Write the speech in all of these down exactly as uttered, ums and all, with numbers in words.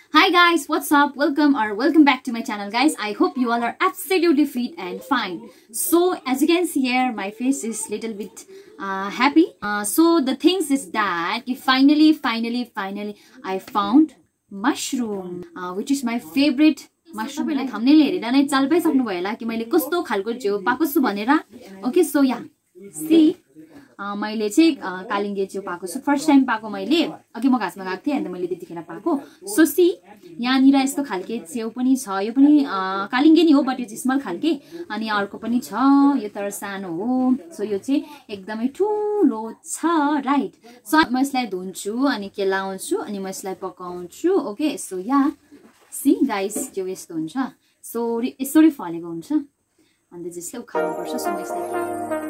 Hi guys, what's up? Welcome or welcome back to my channel guys. I hope you all are absolutely fit and fine. So as you can see here, my face is little bit uh, happy. Uh, so the things is that finally, finally, finally I found mushroom, uh, which is my favorite mushroom. Like thumbnail हेरेर नै चाल पाइसक्नु भयो होला कि मैले कस्तो खालको च्याउ पाएको छु भनेर. Okay, so yeah, see. Uh, मैले चाहिँ कालिङ्गे च्याउ पाएको छु. फर्स्ट टाइम पाएको मैले. अघि म घाँसमा गएको थिएँ अनि मैले त्यतिखेर पाएको. सो सी यहाँनिर यस्तो खालके च्याउ पनि छ. यो पनि कालिङ्गे नि हो बट यो स्मल खालके. अनि अर्को पनि छ. यो तर सानो हो. सो यो चाहिँ एकदमै ठुलो छ, राइट? सो म यसलाई धुन्छु अनि केलाउँछु अनि म यसलाई पकाउँछु. ओके, सो या सी गाइस, च्याउ यस्तो हुन्छ. सो यसरी फलेको हुन्छ. अनि त्यसले उखाल्नु पर्छ. सो म यसलाई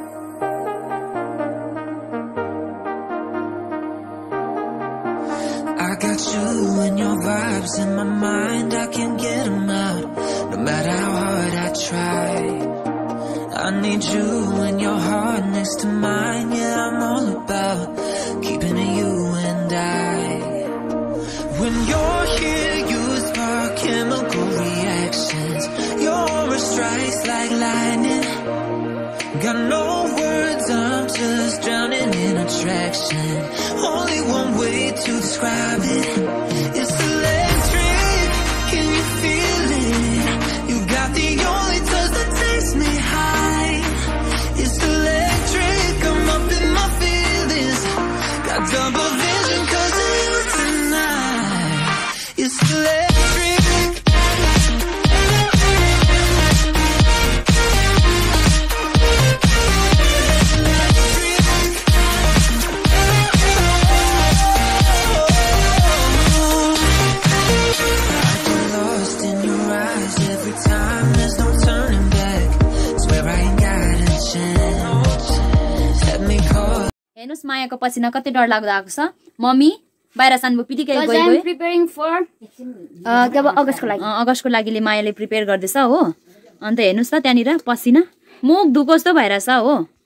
I got you and your vibes in my mind, I can't get them out, no matter how hard I try. I need you and your heart next to mine, yeah, I'm all about keeping it you and I. When you're here, you spark chemical reactions, your aura strikes like lightning. Got no words, I'm just drowning in attraction. Only one way to describe it. It's electric, can you feel it? You got the only touch that takes me high. It's electric, I'm up in my feelings. Got double vision cause of you tonight. It's electric. हेर्नुस् मायाको पसिना कति डर लाग्दो आएको छ. Mummy बाहिर सानबु पिटिकै गयो गयो. I'm preparing for uh अगस्तको लागि. अगस्तको लागिले मायाले प्रिपेयर गर्दैछ हो. अन्त हेर्नुस् त त्यहाँनिर पसिना मुख धुको जस्तो भइराछ हो.